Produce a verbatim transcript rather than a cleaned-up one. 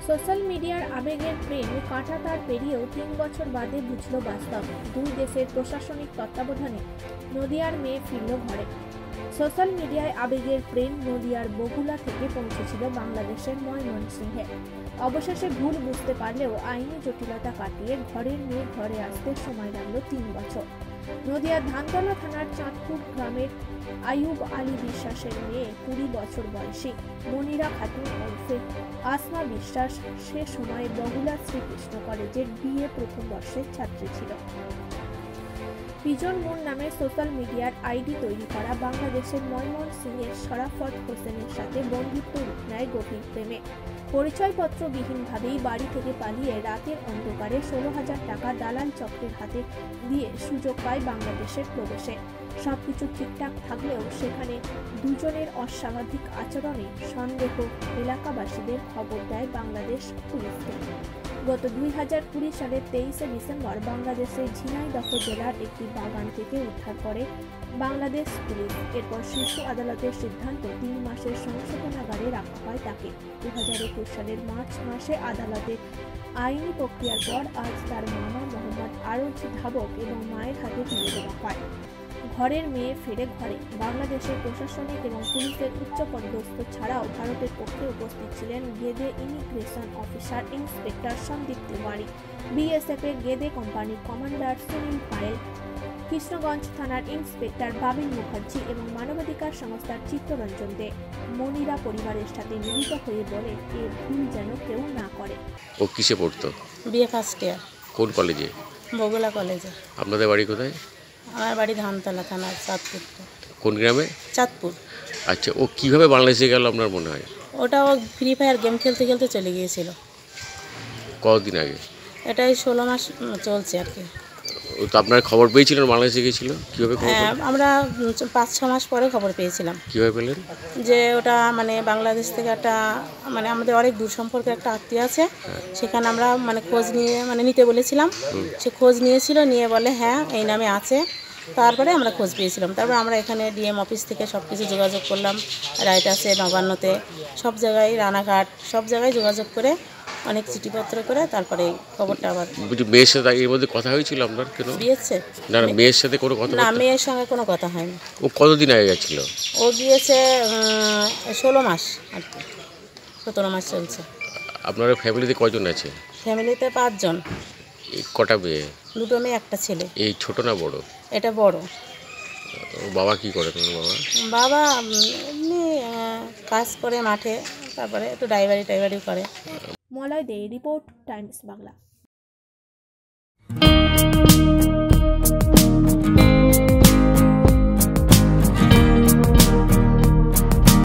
Social মিডিয়ার আবেগের প্রেম কাঁটা তার পেরিয়েও তিন বছর বাদে বুঝল বাস্তব। দুই দেশের প্রশাসনিক তত্ত্বাবধানে নদিয়ার মেয়ে ফিরল ঘরে। সোশ্যাল মিডিয়ায় আবেগের প্রেম নদিয়ার বগুলা থেকে পৌঁছেছিল বাংলাদেশের ময়মনসিংহে। অবশেষে ভুল বুঝতে পারলেও আইনি জটিলতা কাটিয়ে ঘরের মেয়ে ঘরে আসতে সময় লাগলো তিন বছর। নদিয়ার ধানতলা থানার চাঁদপুর গ্রামের আয়ুব আলী বিশ্বাসের মেয়ে কুড়ি বছর বয়সী মনিরা খাতুন ওরফে আসমা বিশ্বাস সে সময় বগুলা শ্রীকৃষ্ণ কলেজের বিএ প্রথম বর্ষের ছাত্রী ছিল। পিজন মুন নামে সোশ্যাল মিডিয়ার আইডি তৈরি করা বাংলাদেশের ময়মনসিংহের শরাফত হোসেনের সাথে বন্ধুত্ব রূপ নেয় গভীর প্রেমে। পরিচয়পত্রবিহীনভাবেই বাড়ি থেকে পালিয়ে রাতের অন্ধকারে ষোলো হাজার টাকা দালাল চক্রের হাতে দিয়ে সুযোগ পায় বাংলাদেশের প্রবেশে। সবকিছু ঠিকঠাক থাকলেও সেখানে দুজনের অস্বাভাবিক আচরণে সন্দেহ এলাকাবাসীদের খবর দেয় বাংলাদেশ পুলিশকে। গত দুই হাজার কুড়ি সালের তেইশে ডিসেম্বর বাংলাদেশের ঝিনাইদহ জেলার একটি বাগান থেকে উদ্ধার করে বাংলাদেশ পুলিশ। এরপর শীর্ষ আদালতের সিদ্ধান্ত তিন মাসের সংশোধনাগারে রাখা হয় তাকে। দু হাজার একুশ সালের মার্চ মাসে আদালতের আইনি প্রক্রিয়ার পর আজ তার মামা মোহাম্মদ আরজ ধাবক এবং মায়ের হাতে তুলে দেওয়া হয়। ঘরের মেয়ে ফেরে ঘরে। বাংলাদেশের প্রশাসনিক এবং পুলিশের উচ্চপদস্থ ছাড়াও ভারতের পক্ষে উপস্থিত ছিলেন Gede immigration officer inspector Sandeep Tiwari, BSF এর গেদে কোম্পানির কমান্ডার সুনীল পায়েল, কৃষ্ণগঞ্জ থানার ইন্সপেক্টর বাবিল মুখার্জি এবং মানবাধিকার সংস্থার চিত্তরঞ্জন দে। মনিরা পরিবারের সাথে মিলিত হয়ে বলে এর ভুল যেন কেউ না করে। ও কিসে পড়তো? BA first year. কোন কলেজে? বগুলা কলেজে। আপনাদের বাড়ি কোথায়? আমার বাড়ি ধানতলা থানার চাঁদপুর। কোন গ্রামে? চাঁদপুর। আচ্ছা, ও কিভাবে বাংলাদেশে গেল আপনার মনে হয়? ওটা ও ফ্রি ফায়ার গেম খেলতে খেলতে চলে গিয়েছিল। কতদিন আগে? এটাই ষোলো মাস চলছে আর কি। ও তো আপনার খবর পেয়েছিলেন বাংলাদেশে গিয়েছিল? কীভাবে খবর হ্যাঁ, পেলেন? আমরা পাঁচ ছ মাস পরে খবর পেয়েছিলাম। কীভাবে পেলেন? যে ওটা মানে বাংলাদেশ থেকে একটা মানে আমাদের অনেক দূর সম্পর্কের একটা আত্মীয় আছে, সেখানে আমরা মানে খোঁজ নিয়ে মানে নিতে বলেছিলাম। সে খোঁজ নিয়েছিল, নিয়ে বলে হ্যাঁ এই নামে আছে। তারপরে আমরা খোঁজ পেয়েছিলাম। তারপর আমরা এখানে ডিএম অফিস থেকে সব কিছু যোগাযোগ করলাম, রাইট আছে নবান্নতে, সব জায়গায় রানাঘাট, সব জায়গায় যোগাযোগ করে অনেক চিঠিপত্র করে তারপরে খবরটা আবার। মেয়ের সাথে এর মধ্যে কথা হয়েছিল আপনার? কেন দিয়েছে না, মেয়ের সাথে কোনো কথা না, মেয়ের সঙ্গে কোনো কথা হয়নি। ও কতদিন আগে গেছিল? ও গিয়েছে ষোলো মাস আর কি, সতেরো মাস চলছে। আপনার ফ্যামিলিতে কজন আছে? ফ্যামিলিতে পাঁচজন। কটা মেয়ে? দুটো মেয়ে একটা ছেলে। এই ছোট না বড়? এটা বড়। ও বাবা কি করে তোমার বাবা? বাবা এমনি কাজ করে মাঠে, তারপরে একটু ড্রাইভারি টাইভারি করে। Malay Dey, report, Times Bangla.